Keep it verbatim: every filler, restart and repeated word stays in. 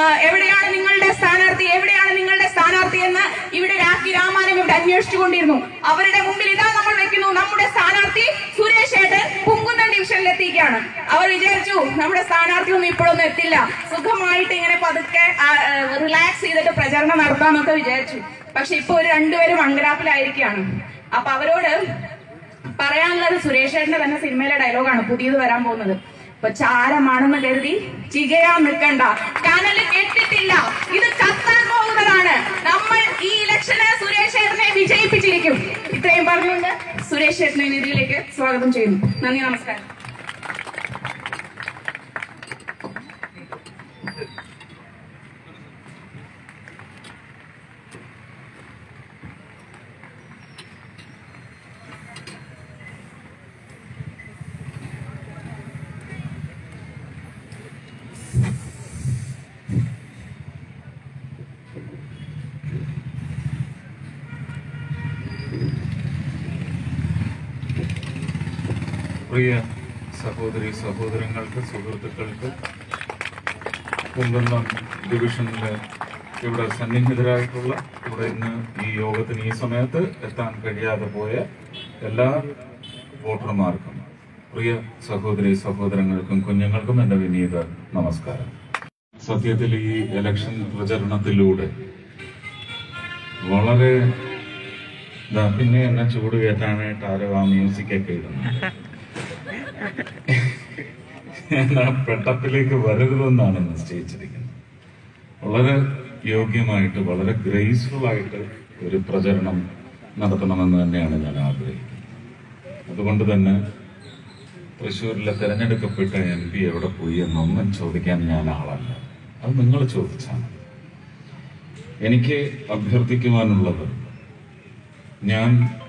എവിടെയാണ് നിങ്ങളുടെ സ്ഥാനാർത്ഥി, എവിടെയാണ് നിങ്ങളുടെ സ്ഥാനാർത്ഥി എന്ന് ഇവിടെ രാഖി രാമാനം ഇവിടെ അന്വേഷിച്ചുകൊണ്ടിരുന്നു. അവരുടെ മുമ്പിൽ ഇതാ നമ്മൾ വെക്കുന്നു, നമ്മുടെ സ്ഥാനാർത്ഥി സുരേഷ് ഏട്ടൻ പുങ്കുന്നം ഡിവിഷനിൽ എത്തിക്കുകയാണ്. അവർ വിചാരിച്ചു നമ്മുടെ സ്ഥാനാർത്ഥി ഒന്നും ഇപ്പോഴൊന്നും എത്തില്ല, സുഖമായിട്ട് ഇങ്ങനെ പതുക്കെ റിലാക്സ് ചെയ്തിട്ട് പ്രചരണം നടത്താന്നൊക്കെ വിചാരിച്ചു. പക്ഷെ ഇപ്പൊ ഒരു രണ്ടുപേരും അങ്കരാപ്പിലായിരിക്കുകയാണ്. അപ്പൊ അവരോട് പറയാനുള്ളത് സുരേഷ് ഏട്ടന്റെ തന്നെ സിനിമയിലെ ഡയലോഗാണ് പുതിയത് വരാൻ പോകുന്നത്. ഇപ്പൊ ചാരമാണെന്ന് കരുതി ചികയാൻ നിൽക്കണ്ട, കനല് കെട്ടിട്ടില്ല, ഇത് കത്താൻ പോകുന്നതാണ്. നമ്മൾ ഈ ഇലക്ഷന് സുരേഷ് ഏട്ടനെ വിജയിപ്പിച്ചിരിക്കും. ഇത്രയും പറഞ്ഞുകൊണ്ട് സുരേഷ് ഏട്ടനെ നിധിയിലേക്ക് സ്വാഗതം ചെയ്യുന്നു. നന്ദി, നമസ്കാരം. പ്രിയ സഹോദരി സഹോദരങ്ങൾക്ക്, സുഹൃത്തുക്കൾക്ക്, കുമ്പന്നം ഡിവിഷനിലെ ഇവിടെ സന്നിഹിതരായിട്ടുള്ള, ഇവിടെ ഇന്ന് ഈ യോഗത്തിന് ഈ സമയത്ത് എത്താൻ കഴിയാതെ പോയ എല്ലാ വോട്ടർമാർക്കും, പ്രിയ സഹോദരി സഹോദരങ്ങൾക്കും കുഞ്ഞുങ്ങൾക്കും എൻ്റെ വിനീത നമസ്കാരം. സത്യത്തിൽ ഈ ഇലക്ഷൻ പ്രചരണത്തിലൂടെ വളരെ പിന്നെ എന്നെ ചൂട് കയറ്റാനായിട്ട് ആരോ ആ മ്യൂസിക്കൊക്കെ ഇടുന്നു. ഞാൻ പെട്ടപ്പിലേക്ക് വരരുതെന്നാണ് നിശ്ചയിച്ചിരിക്കുന്നത്. വളരെ യോഗ്യമായിട്ട്, വളരെ ഗ്രേസ്ഫുൾ ആയിട്ട് ഒരു പ്രചരണം നടത്തണമെന്ന് തന്നെയാണ് ഞാൻ ആഗ്രഹിക്കുന്നത്. അതുകൊണ്ട് തന്നെ തൃശ്ശൂരിലെ തെരഞ്ഞെടുക്കപ്പെട്ട എം പി എവിടെ പോയി എന്നൊന്നും ചോദിക്കാൻ ഞാൻ ആളല്ല. അത് നിങ്ങൾ ചോദിച്ചാണ്. എനിക്ക് അഭ്യർത്ഥിക്കുവാനുള്ളത്, ഞാൻ